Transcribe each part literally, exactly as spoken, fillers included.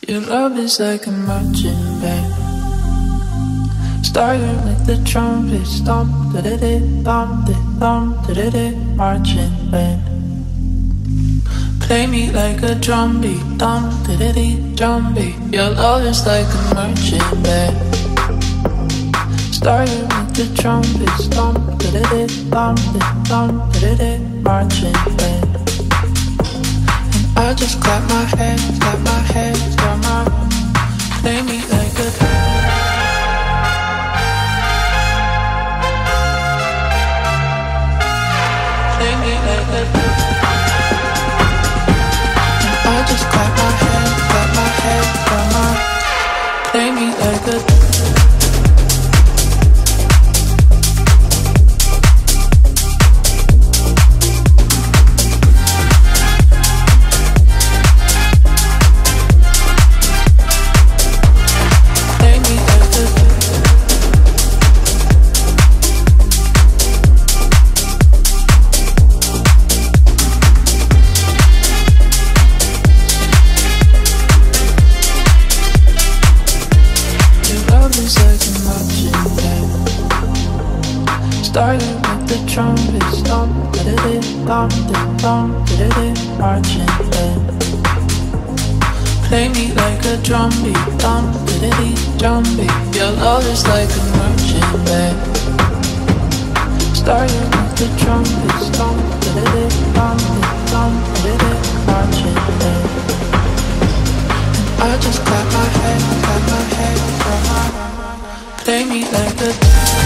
Your love is like a marching band, starting with the trumpets, thump, da-da-da, thump, da-thump, da-da-da, marching band. Play me like a drum beat, thump, da-da-da, drum beat. Your love is like a marching band, starting with the trumpets, thump, da-da-da, thump, da-thump, da-da-da, marching band. I just clap my hands, clap my hands, clap my play me like a play me like a I just clap my hands, clap my hands, clap my play me like a starting with the trumpets, thump, da-da-da, thump, da-thump, da-da-da, marching band. Play me like a drum beat, thump, da-da-da, drum beat. Your love is like a marching band, starting with the trumpets, thump, da-da-da, thump, da-thump, da-da-da, marching band. And I just clap my hands, clap my hands, clap my play me like a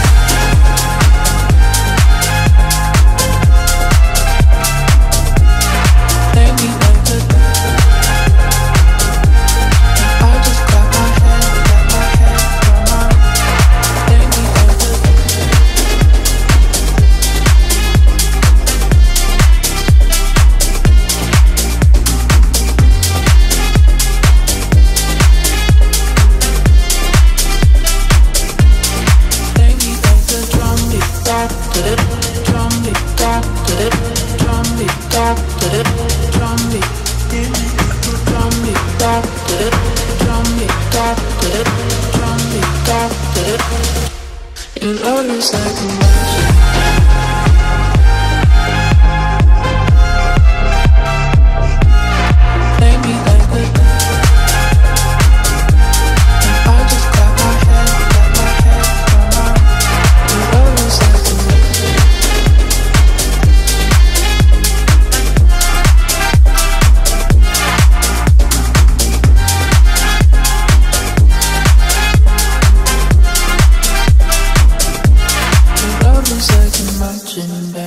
your love is like a marching play me like a I just clap my hands, clap my hands, clap my your love is like a marching band.